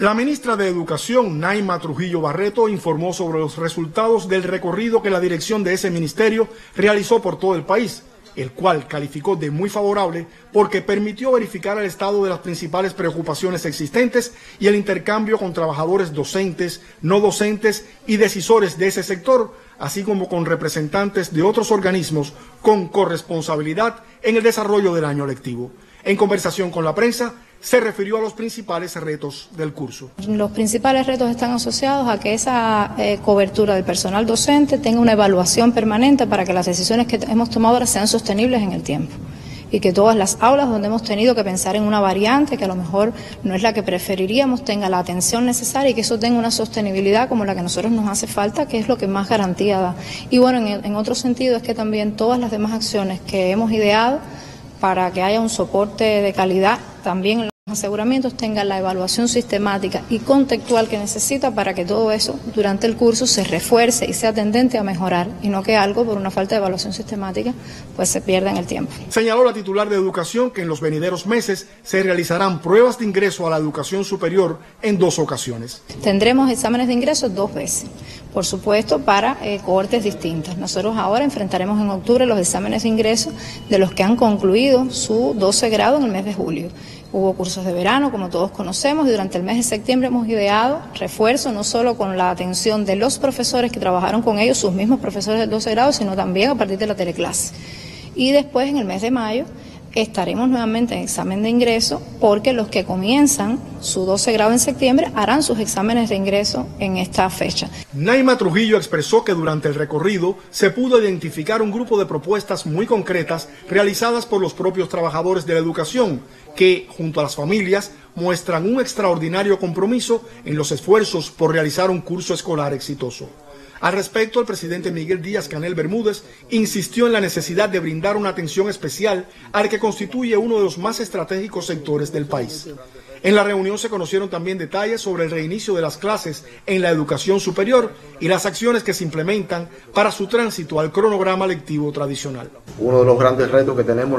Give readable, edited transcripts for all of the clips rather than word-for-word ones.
La ministra de Educación, Naima Trujillo Barreto, informó sobre los resultados del recorrido que la dirección de ese ministerio realizó por todo el país, el cual calificó de muy favorable porque permitió verificar el estado de las principales preocupaciones existentes y el intercambio con trabajadores docentes, no docentes y decisores de ese sector, así como con representantes de otros organismos con corresponsabilidad en el desarrollo del año lectivo. En conversación con la prensa, se refirió a los principales retos del curso. Los principales retos están asociados a que esa cobertura del personal docente tenga una evaluación permanente para que las decisiones que hemos tomado ahora sean sostenibles en el tiempo. Y que todas las aulas donde hemos tenido que pensar en una variante que a lo mejor no es la que preferiríamos, tenga la atención necesaria y que eso tenga una sostenibilidad como la que a nosotros nos hace falta, que es lo que más garantía da. Y bueno, en otro sentido es que también todas las demás acciones que hemos ideado para que haya un soporte de calidad también en los aseguramientos tenga la evaluación sistemática y contextual que necesita para que todo eso durante el curso se refuerce y sea tendente a mejorar y no que algo por una falta de evaluación sistemática pues se pierda en el tiempo. Señaló la titular de Educación que en los venideros meses se realizarán pruebas de ingreso a la educación superior en 2 ocasiones. Tendremos exámenes de ingreso 2 veces, por supuesto para cohortes distintas. Nosotros ahora enfrentaremos en octubre los exámenes de ingreso de los que han concluido su 12 grado en el mes de julio. Hubo cursos de verano, como todos conocemos, y durante el mes de septiembre hemos ideado refuerzo, no solo con la atención de los profesores que trabajaron con ellos, sus mismos profesores del 12 grado, sino también a partir de la teleclase. Y después, en el mes de mayo, estaremos nuevamente en examen de ingreso, porque los que comienzan su 12 grado en septiembre harán sus exámenes de ingreso en esta fecha. Naima Trujillo expresó que durante el recorrido se pudo identificar un grupo de propuestas muy concretas realizadas por los propios trabajadores de la educación, que, junto a las familias, muestran un extraordinario compromiso en los esfuerzos por realizar un curso escolar exitoso. Al respecto, el presidente Miguel Díaz-Canel Bermúdez insistió en la necesidad de brindar una atención especial al que constituye uno de los más estratégicos sectores del país. En la reunión se conocieron también detalles sobre el reinicio de las clases en la educación superior y las acciones que se implementan para su tránsito al cronograma lectivo tradicional. Uno de los grandes retos que tenemos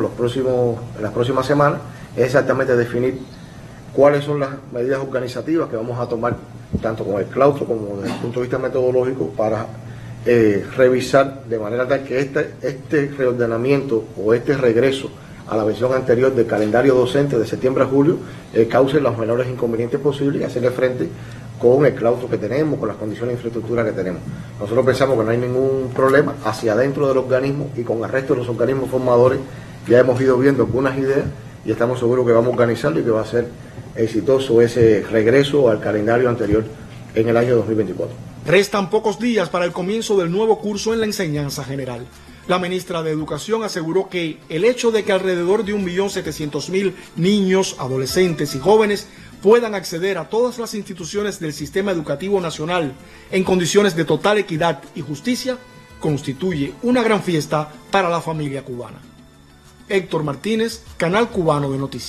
en las próximas semanas es exactamente definir cuáles son las medidas organizativas que vamos a tomar, tanto con el claustro como desde el punto de vista metodológico, para revisar de manera tal que este reordenamiento o este regreso a la versión anterior del calendario docente de septiembre a julio cause los menores inconvenientes posibles y hacerle frente con el claustro que tenemos, con las condiciones de infraestructura que tenemos. Nosotros pensamos que no hay ningún problema hacia adentro del organismo y con el resto de los organismos formadores ya hemos ido viendo algunas ideas y estamos seguros que vamos a organizarlo y que va a ser exitoso ese regreso al calendario anterior en el año 2024. Restan pocos días para el comienzo del nuevo curso en la enseñanza general. La ministra de Educación aseguró que el hecho de que alrededor de 1.700.000 niños, adolescentes y jóvenes puedan acceder a todas las instituciones del sistema educativo nacional en condiciones de total equidad y justicia constituye una gran fiesta para la familia cubana. Héctor Martínez, Canal Cubano de Noticias.